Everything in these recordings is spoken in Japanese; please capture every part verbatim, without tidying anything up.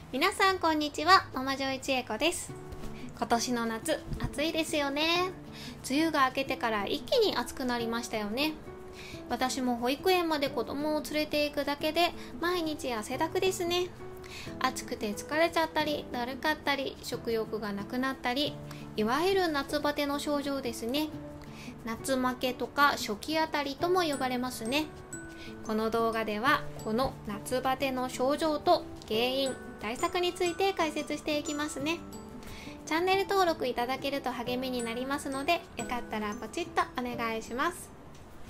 皆さんこんにちは、ママ女一恵子です。今年の夏、暑いですよね。梅雨が明けてから一気に暑くなりましたよね。私も保育園まで子供を連れて行くだけで毎日汗だくですね。暑くて疲れちゃったり、だるかったり、食欲がなくなったり、いわゆる夏バテの症状ですね。夏負けとか初期あたりとも呼ばれますね。この動画ではこの夏バテの症状と原因、対策について解説していきますね。チャンネル登録いただけると励みになりますので、よかったらポチッとお願いします。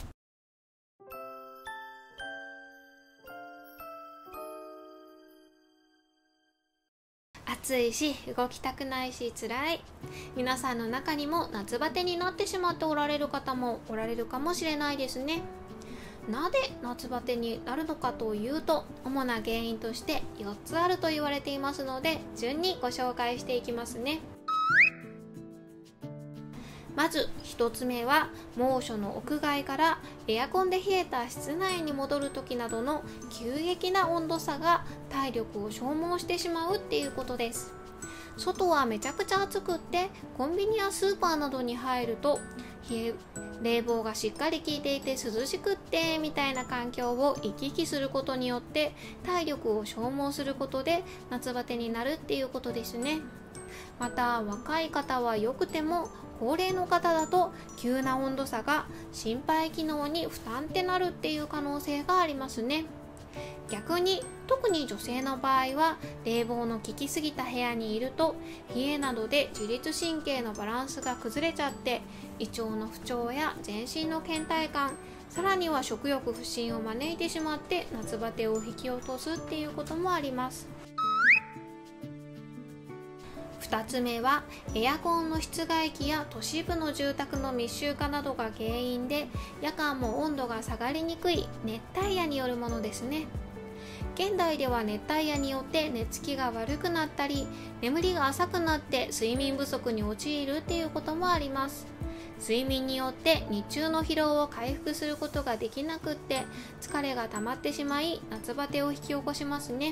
暑いし動きたくないし辛い。皆さんの中にも夏バテになってしまっておられる方もおられるかもしれないですね。なぜ夏バテになるのかというと、主な原因としてよっつあると言われていますので、順にご紹介していきますね。まずひとつめは、猛暑の屋外からエアコンで冷えた室内に戻る時などの急激な温度差が体力を消耗してしまうっていうことです。外はめちゃくちゃ暑くって、コンビニやスーパーなどに入ると冷え冷房がしっかり効いていて涼しくってみたいな環境を行き来することによって体力を消耗することで夏バテになるっていうことですね。また若い方はよくても、高齢の方だと急な温度差が心肺機能に負担ってなるっていう可能性がありますね。逆に特に女性の場合は、冷房の効きすぎた部屋にいると冷えなどで自律神経のバランスが崩れちゃって、胃腸の不調や全身の倦怠感、さらには食欲不振を招いてしまって夏バテを引き落とすっていうこともあります。ふたつめは、エアコンの室外機や都市部の住宅の密集化などが原因で、夜間も温度が下がりにくい熱帯夜によるものですね。現代では熱帯夜によって寝つきが悪くなったり、眠りが浅くなって睡眠不足に陥るっていうこともあります。睡眠によって日中の疲労を回復することができなくって、疲れが溜まってしまい夏バテを引き起こしますね。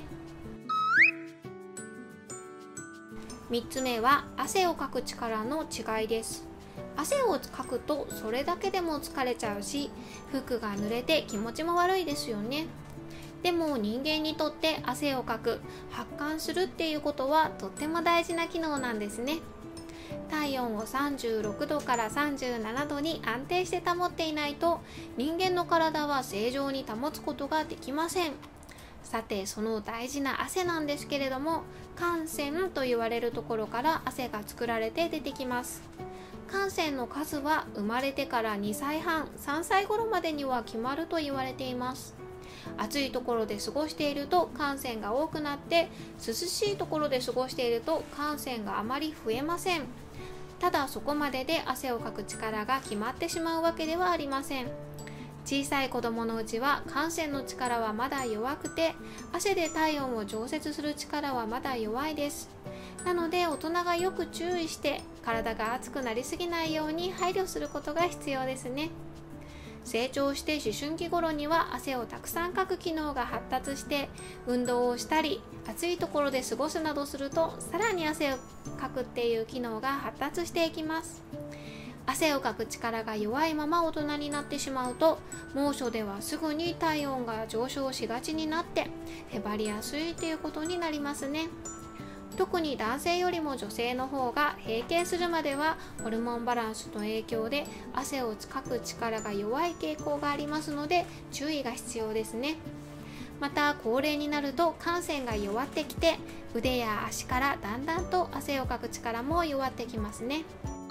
みっつめは、汗をかく力の違いです。汗をかくとそれだけでも疲れちゃうし、服が濡れて気持ちも悪いですよね。でも人間にとって汗をかく、発汗するっていうことはとっても大事な機能なんですね。体温をさんじゅうろくどからさんじゅうななどに安定して保っていないと、人間の体は正常に保つことができません。さて、その大事な汗なんですけれども、汗腺と言われるところから汗が作られて出てきます。汗腺の数は生まれてからにさいはん、さんさい頃までには決まると言われています。暑いところで過ごしていると汗腺が多くなって、涼しいところで過ごしていると汗腺があまり増えません。ただそこまでで汗をかく力が決まってしまうわけではありません。小さい子供のうちは汗腺の力はまだ弱くて、汗で体温を調節する力はまだ弱いです。なので大人がよく注意して、体が熱くなりすぎないように配慮することが必要ですね。成長して思春期頃には汗をたくさんかく機能が発達して、運動をしたり暑いところで過ごすなどすると、さらに汗をかくっていう機能が発達していきます。汗をかく力が弱いまま大人になってしまうと、猛暑ではすぐに体温が上昇しがちになってへばりやすいということになりますね。特に男性よりも女性の方が閉経するまではホルモンバランスの影響で汗をかく力が弱い傾向がありますので、注意が必要ですね。また高齢になると汗腺が弱ってきて、腕や足からだんだんと汗をかく力も弱ってきますね。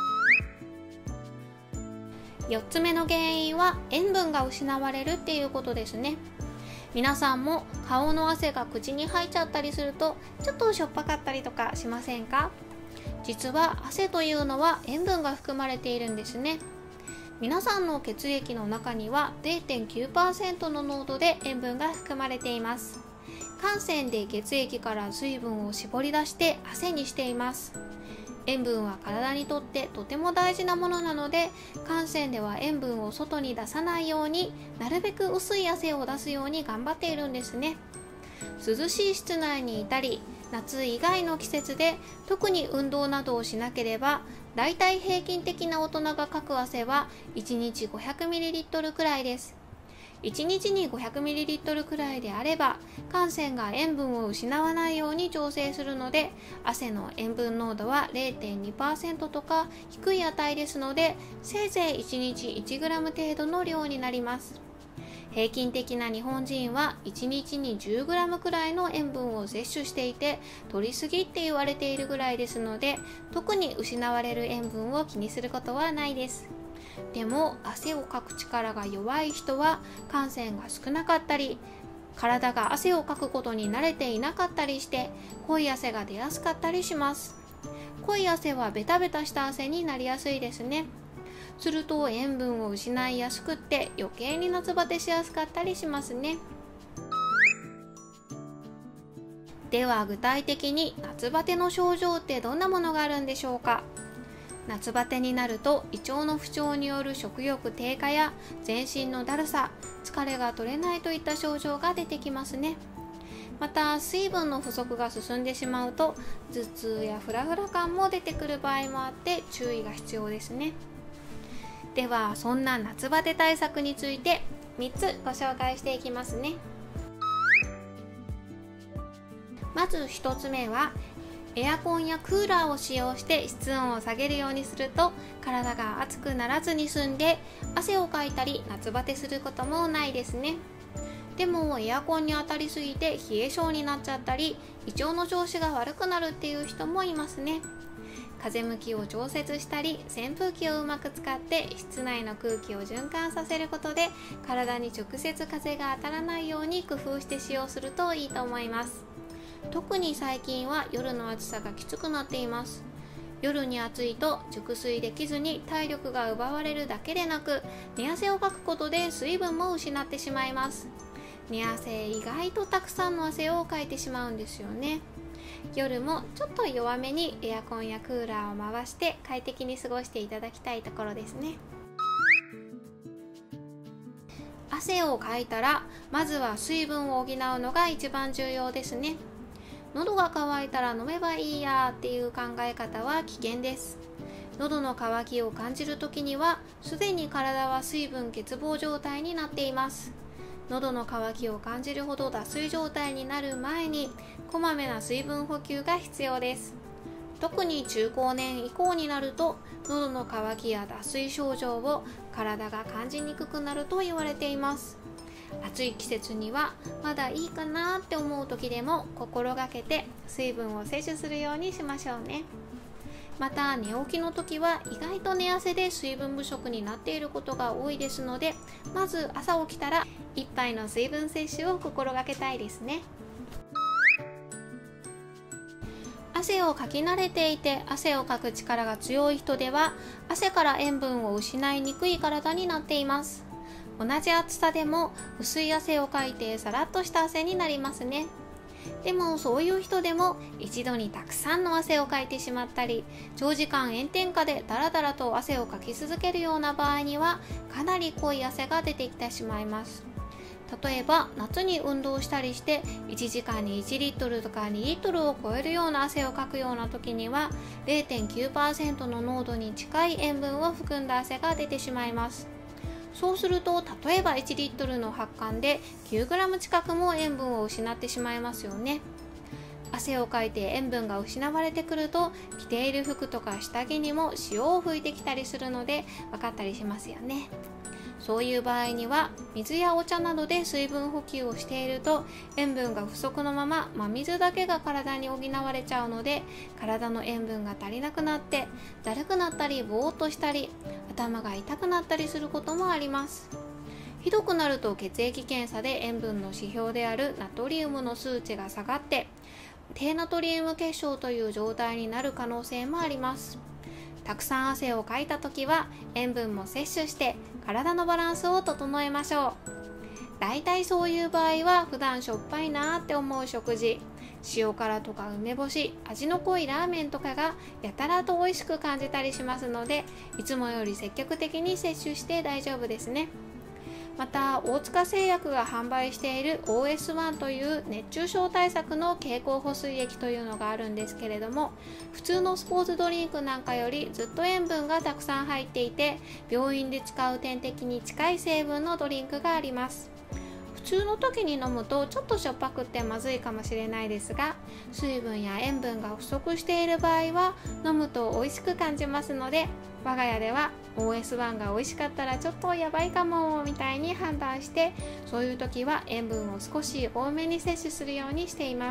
よっつめの原因は、塩分が失われるっていうことですね。皆さんも顔の汗が口に入っちゃったりすると、ちょっとしょっぱかったりとかしませんか？実は汗というのは塩分が含まれているんですね。皆さんの血液の中には れいてんきゅうパーセント の濃度で塩分が含まれています。汗腺で血液から水分を絞り出して汗にしています。塩分は体にとってとても大事なものなので、汗腺では塩分を外に出さないように、なるべく薄い汗を出すように頑張っているんですね。涼しい室内にいたり、 夏以外の季節で特に運動などをしなければ、だいたい平均的な大人がかく汗はいちにち ごひゃくミリリットル くらいです。いちにちに ごひゃくミリリットル くらいであれば、汗腺が塩分を失わないように調整するので、汗の塩分濃度は れいてんにパーセント とか低い値ですので、せいぜいいちにちいちグラム 程度の量になります。平均的な日本人はいちにちに じゅうグラム くらいの塩分を摂取していて、摂りすぎって言われているぐらいですので、特に失われる塩分を気にすることはないです。でも汗をかく力が弱い人は汗腺が少なかったり、体が汗をかくことに慣れていなかったりして濃い汗が出やすかったりします。濃い汗はベタベタした汗になりやすいですね。すると塩分を失いやすくって余計に夏バテしやすかったりしますね。では具体的に夏バテの症状ってどんなものがあるんでしょうか。夏バテになると胃腸の不調による食欲低下や全身のだるさ、疲れが取れないといった症状が出てきますね。また水分の不足が進んでしまうと頭痛やフラフラ感も出てくる場合もあって注意が必要ですね。ではそんな夏バテ対策についてみっつご紹介していきますね。まずひとつめは、エアコンやクーラーを使用して室温を下げるようにすると体が熱くならずに済んで、汗をかいたり夏バテすることもないですね。でもエアコンに当たりすぎて冷え性になっちゃったり、胃腸の調子が悪くなるっていう人もいますね。風向きを調節したり扇風機をうまく使って室内の空気を循環させることで、体に直接風が当たらないように工夫して使用するといいと思います。特に最近は夜の暑さがきつくなっています。夜に暑いと熟睡できずに体力が奪われるだけでなく、寝汗をかくことで水分も失ってしまいます。寝汗、意外とたくさんの汗をかいてしまうんですよね。夜もちょっと弱めにエアコンやクーラーを回して快適に過ごしていただきたいところですね。汗をかいたらまずは水分を補うのが一番重要ですね。喉が渇いたら飲めばいいやっていう考え方は危険です。喉の渇きを感じるときにはすでに体は水分欠乏状態になっています。喉の渇きを感じるほど脱水状態になる前にこまめな水分補給が必要です。特に中高年以降になると喉の渇きや脱水症状を体が感じにくくなると言われています。暑い季節にはまだいいかなって思う時でも心がけて水分を摂取するようにしましょうね。また寝起きの時は意外と寝汗で水分不足になっていることが多いですので、まず朝起きたらいっぱいの水分摂取を心がけたいですね。汗をかき慣れていて汗をかく力が強い人では汗から塩分を失いにくい体になっています。同じ暑さでも薄い汗をかいてさらっとした汗になりますね。でもそういう人でも一度にたくさんの汗をかいてしまったり、長時間炎天下でダラダラと汗をかき続けるような場合にはかなり濃い汗が出てきてしまいます。例えば夏に運動したりしていちじかんにいちリットルとかにリットルを超えるような汗をかくような時には れいてんきゅうパーセント の濃度に近い塩分を含んだ汗が出てしまいます。そうすると例えばいちリットルの発汗で きゅうグラム 近くも塩分を失ってしまいますよね。汗をかいて塩分が失われてくると着ている服とか下着にも潮を吹いてきたりするので分かったりしますよね。そういう場合には水やお茶などで水分補給をしていると塩分が不足のまま真水だけが体に補われちゃうので、体の塩分が足りなくなってだるくなったりぼーっとしたり頭が痛くなったりすることもあります。ひどくなると血液検査で塩分の指標であるナトリウムの数値が下がって低ナトリウム血症という状態になる可能性もあります。たくさん汗をかいた時は塩分も摂取して体のバランスを整えましょう。だいたいそういう場合は普段しょっぱいなーって思う食事、塩辛とか梅干し、味の濃いラーメンとかがやたらと美味しく感じたりしますので、いつもより積極的に摂取して大丈夫ですね。 また大塚製薬が販売している オーエスワン という熱中症対策の経口補水液というのがあるんですけれども、普通のスポーツドリンクなんかよりずっと塩分がたくさん入っていて、病院で使う点滴に近い成分のドリンクがあります。普通の時に飲むとちょっとしょっぱくってまずいかもしれないですが、水分や塩分が不足している場合は飲むと美味しく感じますので、我が家では オーエスワン が美味しかったらちょっとやばいかもみたいに判断して、そういう時は塩分を少し多めに摂取するようにしています。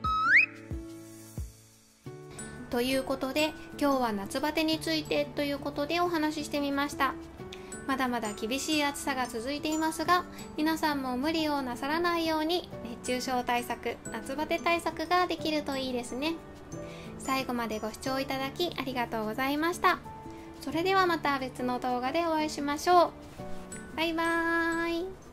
ということで今日は夏バテについてということでお話ししてみました。まだまだ厳しい暑さが続いていますが、皆さんも無理をなさらないように熱中症対策、夏バテ対策ができるといいですね。最後までご視聴いただきありがとうございました。それではまた別の動画でお会いしましょう。バイバーイ。